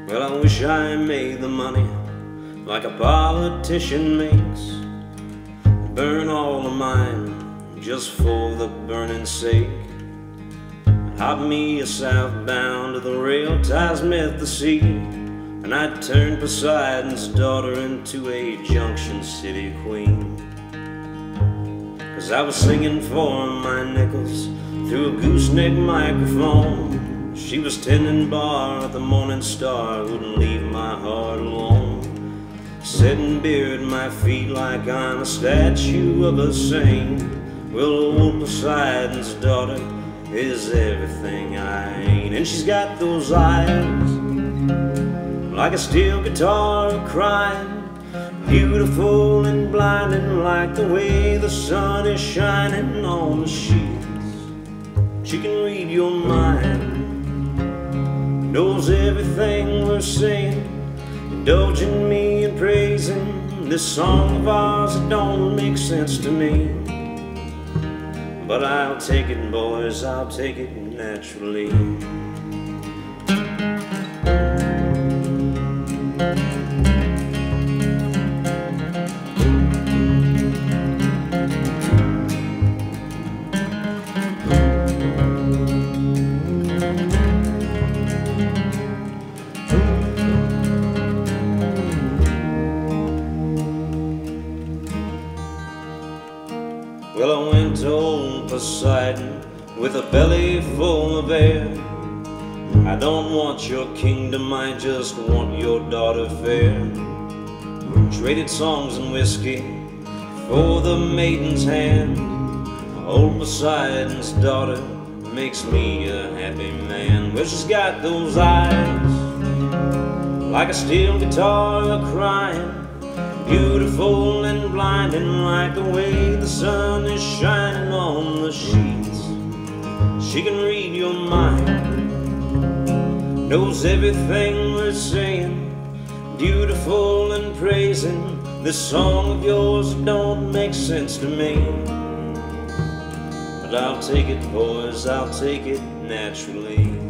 Well, I wish I made the money like a politician makes, burn all of mine just for the burning's sake. Hop me a southbound to the rail ties met the sea, and I'd turn Poseidon's daughter into a Junction City queen. 'Cause I was singing for my nickels through a gooseneck microphone. She was tending bar at the Morning Star, wouldn't leave my heart alone. Setting beer at my feet like I'm a statue of a saint. Well, old Poseidon's daughter is everything I ain't. And she's got those eyes like a steel guitar crying, beautiful and blinding like the way the sun is shining on the sheets. She can read your mind, knows everything we're saying, indulging me in praising this song of ours that don't make sense to me. But I'll take it, boys, I'll take it naturally. Well, I went to old Poseidon with a belly full of air. I don't want your kingdom, I just want your daughter fair. Traded songs and whiskey for the maiden's hand. Old Poseidon's daughter makes me a happy man. Well, she's got those eyes like a steel guitar crying, beautiful and blinding like the way the sun is shining on the sheets. She can read your mind, knows everything we're saying, beautiful and praising this song of yours that don't make sense to me. But I'll take it, boys, I'll take it naturally.